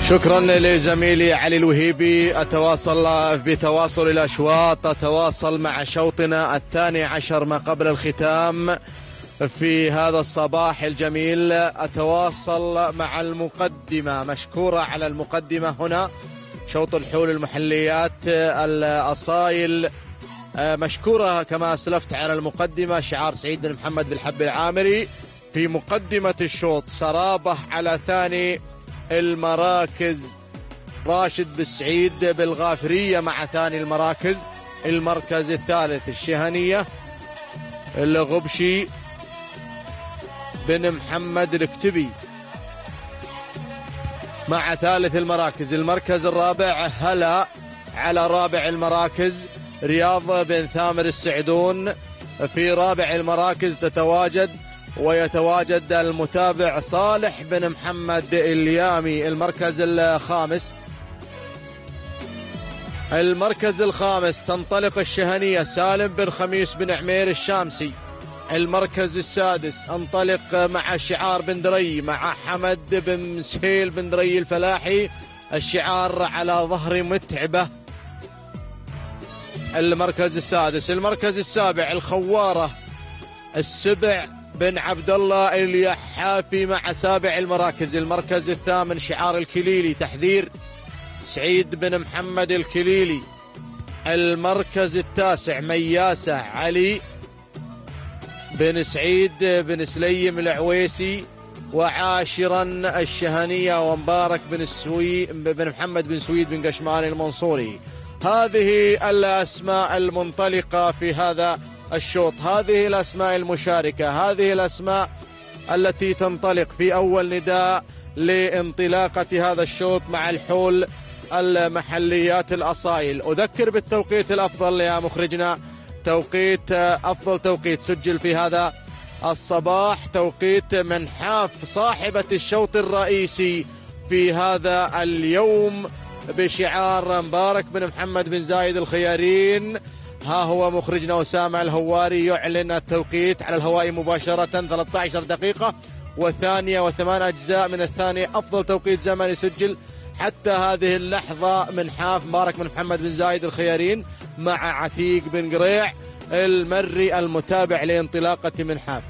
شكرا لزميلي علي الوهيبي. أتواصل بتواصل الأشواط، أتواصل مع شوطنا الثاني عشر ما قبل الختام في هذا الصباح الجميل. أتواصل مع المقدمة، مشكورة على المقدمة هنا شوط الحول المحليات الأصايل، مشكورة كما أسلفت على المقدمة شعار سعيد بن محمد بالحب العامري في مقدمة الشوط. سرابة على ثاني المراكز راشد بالسعيد بالغافرية مع ثاني المراكز. المركز الثالث الشهنية الغبشي بن محمد الكتبي مع ثالث المراكز. المركز الرابع هلا على رابع المراكز رياض بن ثامر السعدون. في رابع المراكز ويتواجد المتابع صالح بن محمد اليامي. المركز الخامس تنطلق الشهنية سالم بن خميس بن عمير الشامسي. المركز السادس انطلق مع شعار بن دري مع حمد بن سهيل بن دري الفلاحي، الشعار على ظهر متعبة. المركز السادس. المركز السابع الخوارة السبع بن عبد الله اليحافي مع سابع المراكز. المركز الثامن شعار الكليلي تحذير سعيد بن محمد الكليلي. المركز التاسع مياسة علي بن سعيد بن سليم العويسي. وعاشرا الشهنية ومبارك بن محمد بن سويد بن قشمان المنصوري. هذه الأسماء المنطلقة في هذا الشوط، هذه الأسماء المشاركة، هذه الأسماء التي تنطلق في أول نداء لانطلاقة هذا الشوط مع الحول المحليات الأصايل. أذكر بالتوقيت الأفضل يا مخرجنا، أفضل توقيت سجل في هذا الصباح توقيت منحاف صاحبة الشوط الرئيسي في هذا اليوم بشعار مبارك بن محمد بن زايد الخيارين. ها هو مخرجنا أسامة الهواري يعلن التوقيت على الهواء مباشرة. 13 دقيقة وثانية و8 أجزاء من الثانية، أفضل توقيت زمني سجل حتى هذه اللحظة منحاف مبارك بن محمد بن زايد الخيارين مع عتيق بن قريع المري المتابع لانطلاقة منحاف.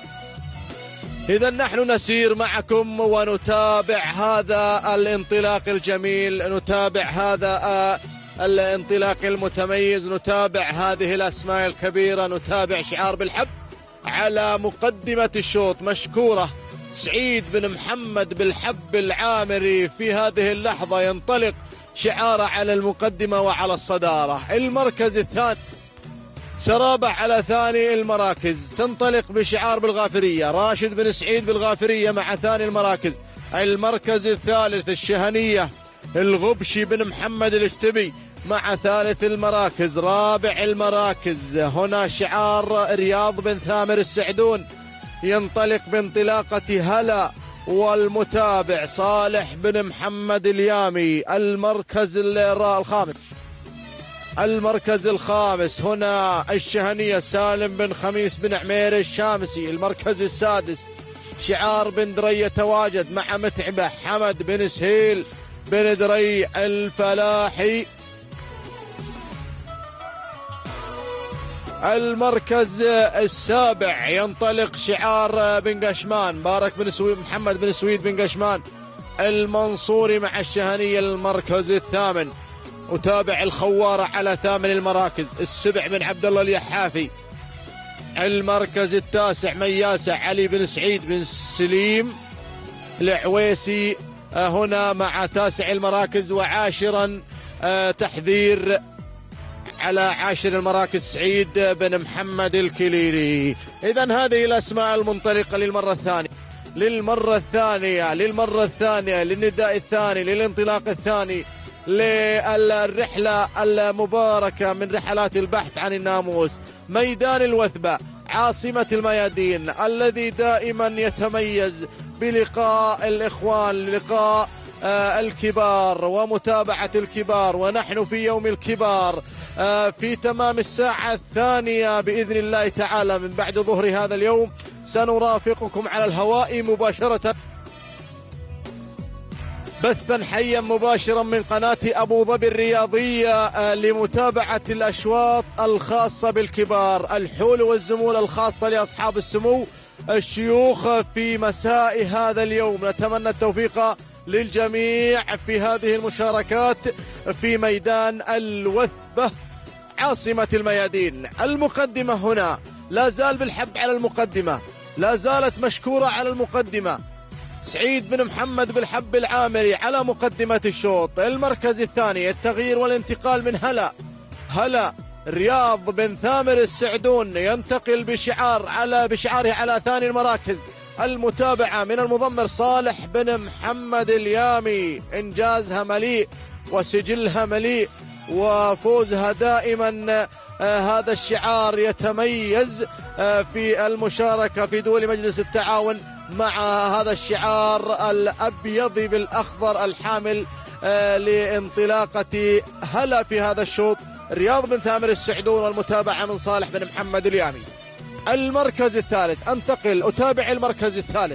إذا نحن نسير معكم ونتابع هذا الانطلاق الجميل، نتابع هذا الانطلاق المتميز، نتابع هذه الأسماء الكبيرة، نتابع شعار بالحب على مقدمة الشوط. مشكورة سعيد بن محمد بالحب العامري في هذه اللحظة ينطلق شعاره على المقدمة وعلى الصدارة. المركز الثاني سرابة على ثاني المراكز تنطلق بشعار بالغافرية راشد بن سعيد بالغافرية مع ثاني المراكز. المركز الثالث الشهنية الغبشي بن محمد الاشتبي مع ثالث المراكز. رابع المراكز هنا شعار رياض بن ثامر السعدون ينطلق بانطلاقة هلا والمتابع صالح بن محمد اليامي. المركز الخامس هنا الشهنية سالم بن خميس بن عمير الشامسي. المركز السادس شعار بن دري يتواجد مع متعبة حمد بن سهيل بن دري الفلاحي. المركز السابع ينطلق شعار بن قشمان مبارك بن سويد محمد بن سويد بن قشمان المنصوري مع الشهنية. المركز الثامن أتابع الخوارة على ثامن المراكز السبع بن عبد الله اليحافي. المركز التاسع مياسة علي بن سعيد بن سليم العويسي هنا مع تاسع المراكز. وعاشرا تحذير على عاشر المراكز سعيد بن محمد الكليلي. إذن هذه الأسماء المنطلقة للمرة الثانية للنداء الثاني للانطلاق الثاني للرحلة المباركة من رحلات البحث عن الناموس. ميدان الوثبة عاصمة الميادين الذي دائما يتميز بلقاء الإخوان، لقاء الكبار ومتابعة الكبار، ونحن في يوم الكبار في تمام الساعة الثانية بإذن الله تعالى من بعد ظهر هذا اليوم سنرافقكم على الهواء مباشرة بثا حيا مباشرا من قناة أبو ظبي الرياضية لمتابعة الأشواط الخاصة بالكبار، الحول والزمول الخاصة لأصحاب السمو الشيوخ في مساء هذا اليوم. نتمنى التوفيق للجميع في هذه المشاركات في ميدان الوثبة عاصمة الميادين. المقدمة هنا لا زال بالحب على المقدمة، لا زالت مشكورة على المقدمة. سعيد بن محمد بالحب العامري على مقدمة الشوط. المركز الثاني التغيير والانتقال من هلا رياض بن ثامر السعدون ينتقل بشعاره على ثاني المراكز. المتابعة من المضمر صالح بن محمد اليامي، إنجازها مليء وسجلها مليء وفوزها دائما. هذا الشعار يتميز في المشاركة في دول مجلس التعاون مع هذا الشعار الأبيض بالأخضر الحامل لانطلاقة هلا في هذا الشوط. رياض بن ثامر السعدون والمتابعة من صالح بن محمد اليامي. المركز الثالث أتابع المركز الثالث.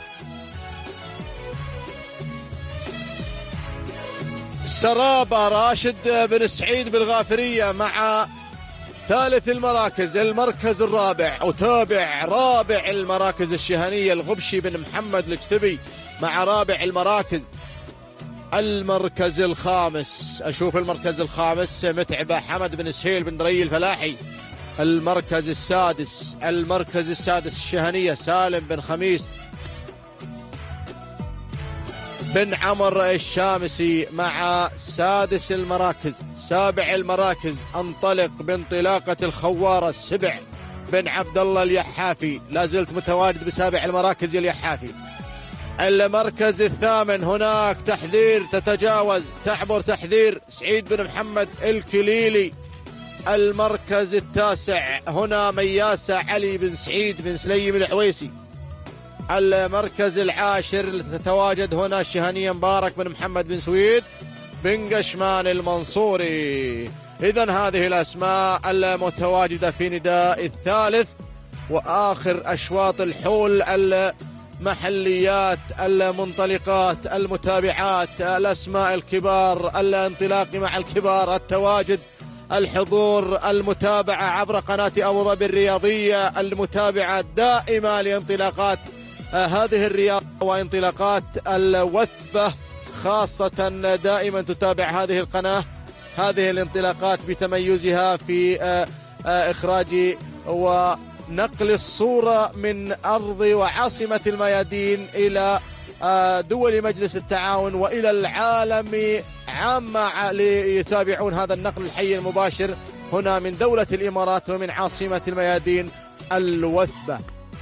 سرابة راشد بن سعيد بالغافرية مع ثالث المراكز. المركز الرابع أتابع رابع المراكز الشهنية الغبشي بن محمد الجتبي مع رابع المراكز. المركز الخامس أشوف المركز الخامس متعبة حمد بن سهيل بن دري الفلاحي. المركز السادس الشهنية سالم بن خميس بن عمر الشامسي مع سادس المراكز. سابع المراكز انطلق بانطلاقة الخوارة السبع بن عبد الله اليحافي، لا زلت متواجد بسابع المراكز اليحافي. المركز الثامن هناك تحذير تعبر تحذير سعيد بن محمد الكليلي. المركز التاسع هنا مياسة علي بن سعيد بن سليم العويسي. المركز العاشر تتواجد هنا الشهنية مبارك بن محمد بن سويد بن قشمان المنصوري. إذن هذه الأسماء المتواجدة في نداء الثالث وآخر أشواط الحول، المحليات، المنطلقات، المتابعات، الأسماء الكبار، الانطلاق مع الكبار، التواجد، الحضور، المتابعة عبر قناة أبو ظبي الرياضية، المتابعة دائمة لانطلاقات هذه الرياضة وانطلاقات الوثبة خاصة. دائما تتابع هذه القناة هذه الانطلاقات بتميزها في إخراج ونقل الصورة من أرض وعاصمة الميادين إلى دول مجلس التعاون وإلى العالم عامة ليتابعون هذا النقل الحي المباشر هنا من دولة الإمارات ومن عاصمة الميادين الوثبة.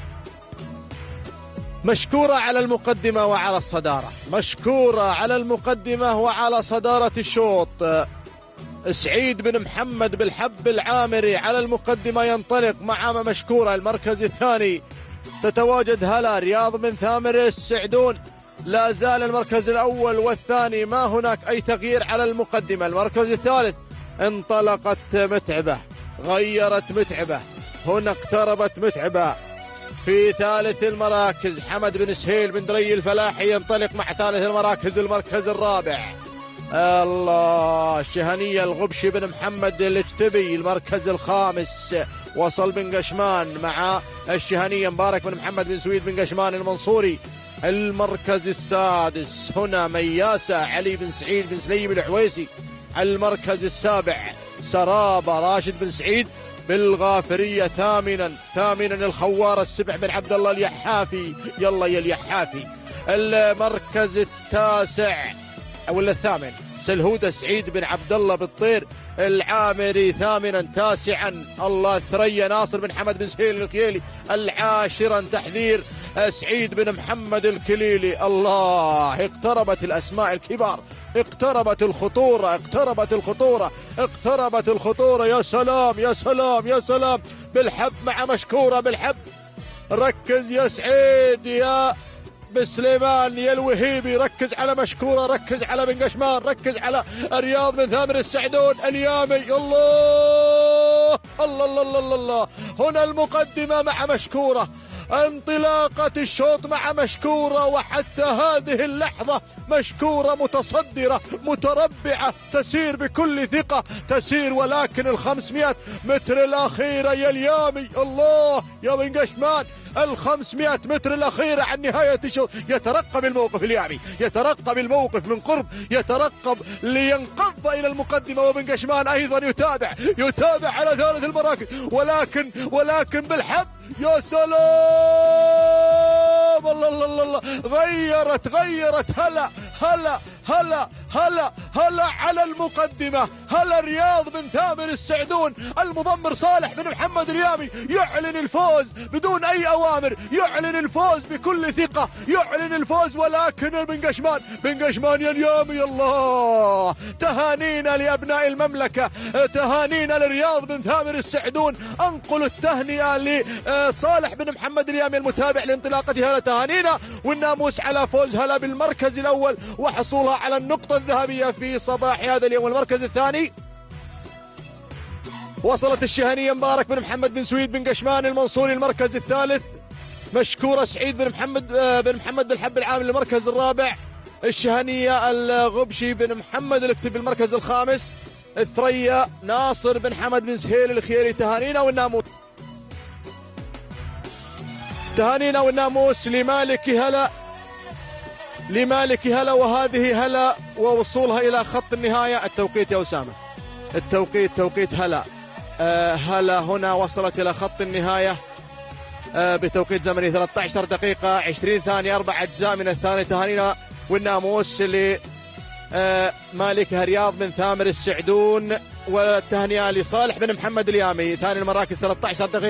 مشكورة على المقدمة وعلى الصدارة، مشكورة على المقدمة وعلى صدارة الشوط. سعيد بن محمد بالحب العامري على المقدمة ينطلق مع مشكورة. المركز الثاني تتواجد هلا رياض بن ثامر السعدون، لا زال المركز الأول والثاني ما هناك أي تغيير على المقدمة. المركز الثالث انطلقت متعبة، غيرت متعبة، هنا اقتربت متعبة في ثالث المراكز. حمد بن سهيل بن دري الفلاحي ينطلق مع ثالث المراكز. المركز الرابع الله الشهنية الغبشي بن محمد الجتبي. المركز الخامس وصل بن قشمان مع الشهنية مبارك بن محمد بن سويد بن قشمان المنصوري. المركز السادس هنا مياسة علي بن سعيد بن سليم العويسي. المركز السابع سرابة راشد بن سعيد بالغافرية. ثامنا الخوار السبع بن عبد الله اليحافي. يلا يا اليحافي. المركز التاسع ولا الثامن سلهودة سعيد بن عبد الله بالطير العامري. ثامنا تاسعا الله ثريا ناصر بن حمد بن سهيل الكيلي. العاشرا تحذير سعيد بن محمد الكليلي. الله اقتربت الأسماء الكبار، اقتربت الخطورة، اقتربت الخطورة، اقتربت الخطورة. يا سلام يا سلام يا سلام بالحب مع مشكورة بالحب. ركز يا سعيد يا بسليمان يا الوهيبي، ركز على مشكورة، ركز على بن قشمان، ركز على رياض بن ثامر السعدون اليامي. الله الله الله الله الله. هنا المقدمة مع مشكورة، انطلاقة الشوط مع مشكورة، وحتى هذه اللحظة مشكورة متصدرة متربعة تسير بكل ثقة تسير، ولكن 500 متر الأخيرة يا اليامي الله يا بن قشمان، 500 متر الأخيرة عن نهاية الشوط. يترقب الموقف اليامي، يترقب الموقف من قرب، يترقب لينقض إلى المقدمة، وبن قشمان أيضا يتابع على ثالث المراكز، ولكن بالحظ يا سلام الله الله الله، غيرت هلا على المقدمة، هلا رياض بن ثامر السعدون، المضمر صالح بن محمد اليامي يعلن الفوز بدون أي أوامر، يعلن الفوز بكل ثقة، يعلن الفوز، ولكن بن قشمان يا اليامي الله. تهانينا لأبناء المملكة، تهانينا لرياض بن ثامر السعدون، أنقل التهنئة لصالح بن محمد اليامي المتابع لانطلاقة هلا، تهانينا والناموس على فوز هلا بالمركز الأول وحصولها على النقطة الذهبية في صباح هذا اليوم. المركز الثاني وصلت الشهنية مبارك بن محمد بن سويد بن قشمان المنصوري. المركز الثالث مشكورة سعيد بن محمد بالحب العامل. المركز الرابع الشهنية الغبشي بن محمد الكتب. المركز الخامس الثريا ناصر بن حمد بن سهيل الخيري. تهانينا والناموس لمالك هلا وهذه هلا ووصولها إلى خط النهاية. التوقيت يا أسامة، توقيت هلا هنا وصلت إلى خط النهاية بتوقيت زمني 13 دقيقة 20 ثانية 4 أجزاء من الثانية. تهانينا والناموس لمالكها رياض بن ثامر السعدون، والتهنئة لصالح بن محمد اليامي ثاني المراكز 13 دقيقة.